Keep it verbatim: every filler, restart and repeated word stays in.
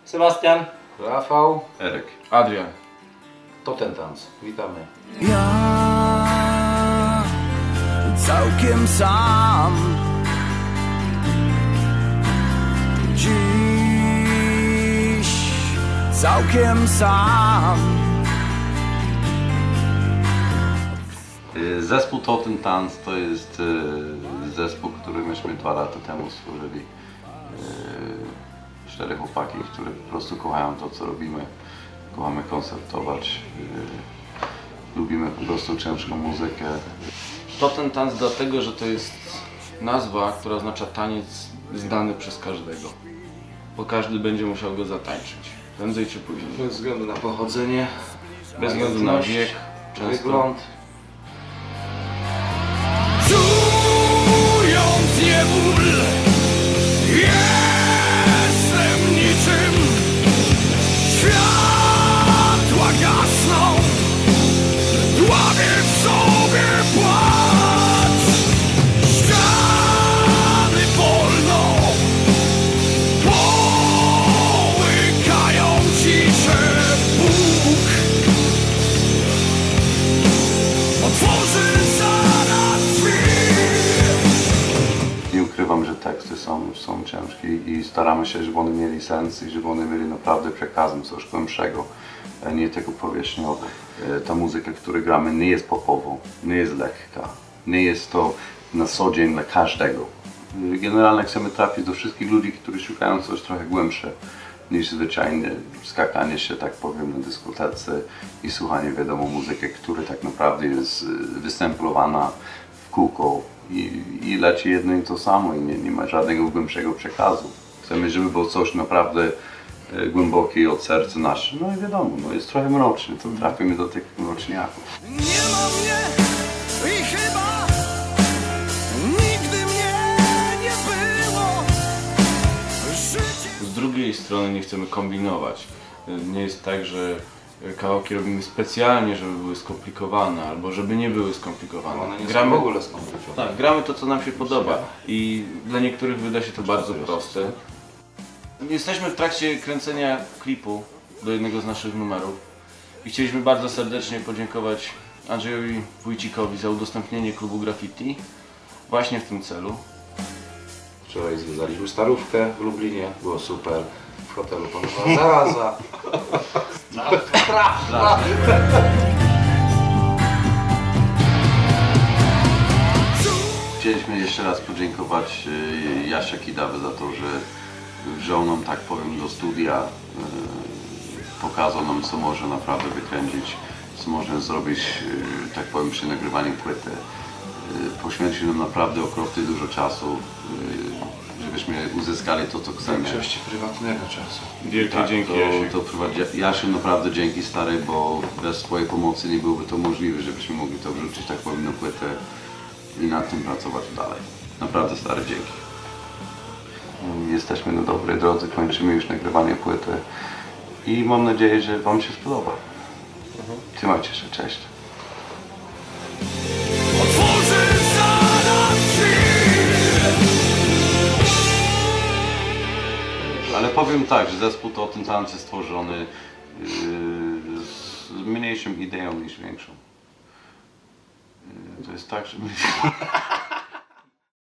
Sebastian, Rafał, Erek, Adrian. To ten tanc. Witamy. Ja całkiem sam dziś całkiem sam. Zespół To ten tanc to jest zespół, który myśmy dwa lata temu stworzyli. Cztery chłopaki, które po prostu kochają to, co robimy. Kochamy koncertować. Lubimy po prostu ciężką muzykę. To ten tanc dlatego, że to jest nazwa, która oznacza taniec znany przez każdego. Bo każdy będzie musiał go zatańczyć. Prędzej czy później. Bez względu na pochodzenie, Bez względu na wiek, często. wygląd. Czując niewól, jestem niczym. Światła gasną, dławię w sobie płacz. Ściany wolno połykają ciszę. Bóg otworzy zaraz drzwi. Nie ukrywam, że teksty są, są ciężkie i staramy się, żeby one mieli sens i żeby one mieli naprawdę przekazem coś głębszego, nie tylko powierzchniowo. Ta muzyka, którą gramy, nie jest popową, nie jest lekka, nie jest to na co dzień dla każdego. Generalnie chcemy trafić do wszystkich ludzi, którzy szukają coś trochę głębsze niż zwyczajne skakanie się, tak powiem, na dyskotece i słuchanie, wiadomo, muzyki, która tak naprawdę jest wystemplowana w kółko i, i leci jedno i to samo i nie, nie ma żadnego głębszego przekazu. Chcemy, żeby było coś naprawdę e, głębokie od serca nasze. No i wiadomo, no jest trochę mroczny, to trafimy do tych mroczniaków. Nie ma mnie i chyba nigdy mnie nie było. Życie... Z drugiej strony nie chcemy kombinować. Nie jest tak, że kawałki robimy specjalnie, żeby były skomplikowane, albo żeby nie były skomplikowane. One nie gramy, są w ogóle skomplikowane. tak, gramy to, co nam się podoba i dla niektórych wyda się to bardzo proste. Jesteśmy w trakcie kręcenia klipu do jednego z naszych numerów i chcieliśmy bardzo serdecznie podziękować Andrzejowi Wójcikowi za udostępnienie klubu graffiti właśnie w tym celu. Wczoraj zwiedzaliśmy Starówkę w Lublinie, było super. W hotelu panowała zaraza. Chcieliśmy jeszcze raz podziękować y, Jasia Kidawy za to, że wziął nam, tak powiem, do studia, y, pokazał nam, co może naprawdę wykręcić, co można zrobić, y, tak powiem, przy nagrywaniu płyty. Y, poświęcił nam naprawdę okropnie dużo czasu, y, żebyśmy uzyskali to, co W chcemy. większości prywatnego czasu. Wielkie Tak, dzięki, to, Jasiu. to prowadzi, Jasiu, naprawdę dzięki, stary, bo bez twojej pomocy nie byłoby to możliwe, żebyśmy mogli to wrzucić, tak powiem, na płytę i nad tym pracować dalej. Naprawdę, stary, dzięki. Jesteśmy na dobrej drodze, kończymy już nagrywanie płyty i mam nadzieję, że wam się spodoba. Trzymajcie się, cześć. Otworzy zaraz drzwi. Ale powiem tak, że zespół To ten tanc jest stworzony yy, z mniejszą ideą niż większą. Yy, to jest tak, że my...